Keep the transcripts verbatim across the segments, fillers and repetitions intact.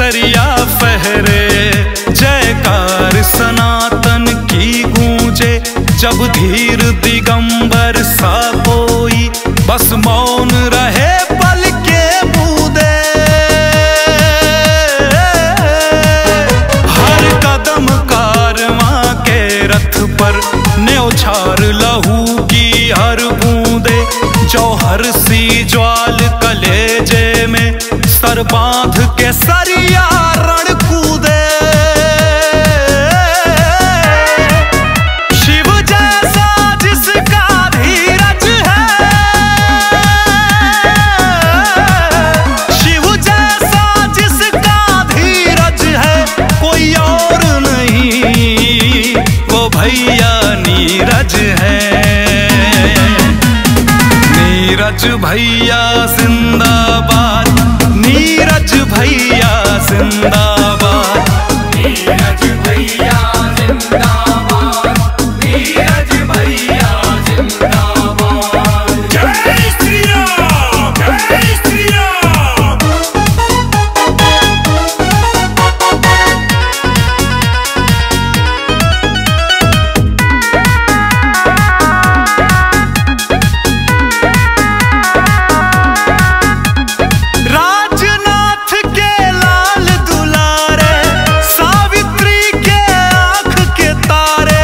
केसरिया फहरे, जयकार सनातन की गूंजे। जब धीर दिगंबर सा कोई बस मौन रहे पल के बूंदे। हर कदम कारवां के रथ पर न्योछार लहू की हर बूंदे। जौहर सी ज्वाल कलेजे में सर बांध के सरिया रण कूदे। शिव जैसा जिसका धीरज है, शिव जैसा जिसका धीरज है, कोई और नहीं वो भैया नीरज है। नीरज भैया जिंदाबाद, नीरज भैया जिंदाबाद, नीरज भैया जिंदाबाद, नीरज भैया जिंदाबाद। जय श्री राम, जय श्री राम। राजनाथ के लाल दुलारे, सावित्री के आंख के तारे।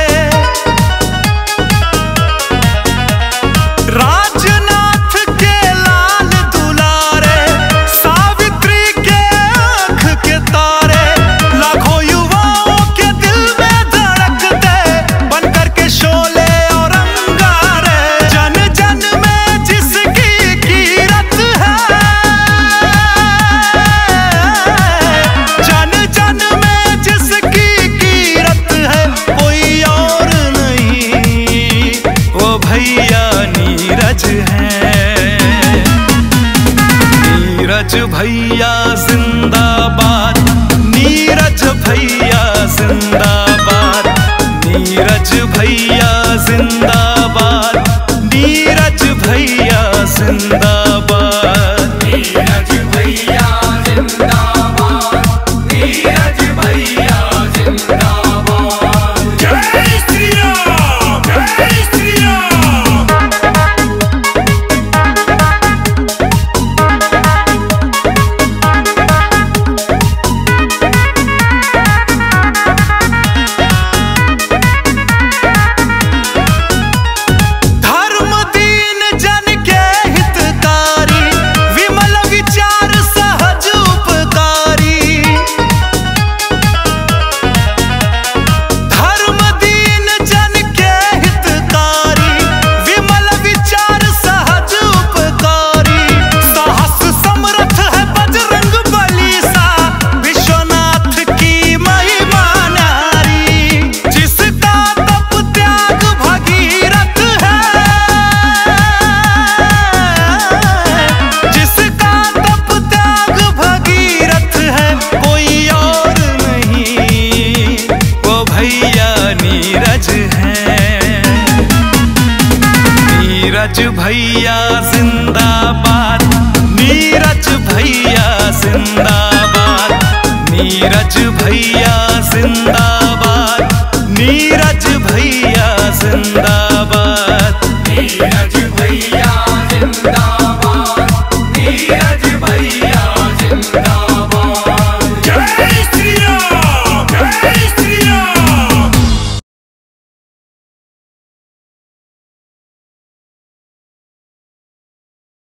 राजनाथ के लाल दुलारे, सावित्री के आंख के तारे। लाखों युवाओं के दिल में धड़कते बनकर के शोले और अंगारे। जन जन में जिसकी कीरत है, जन जन में जिसकी कीरत है, कोई और नहीं वो भैया नीरज है। नीरज भैया जिंदाबाद, नीरज भैया जिंदाबाद, नीरज भैया जिंदाबाद, नीरज भैया जिंदाबाद। नीरज भैया जिंदाबाद, नीरज भैया जिंदाबाद। जय श्री राम, जय श्री राम। धर्म दीन जन के हितकारी, विमल विचार सहज उपकारी। धर्म दीन जन के हितकारी, विमल विचार सहज उपकारी। साहस समर्थ है बजरंग बली सा, विश्वनाथ की महिमा नारी। जिसका तप त्याग भगीरथ है, जिसका तप त्याग भगीरथ है, कोई और नहीं वो भैया नीरज है। नीरज भैया जिंदाबाद, नीरज भैया जिंदाबाद, नीरज भैया जिंदाबाद, नीरज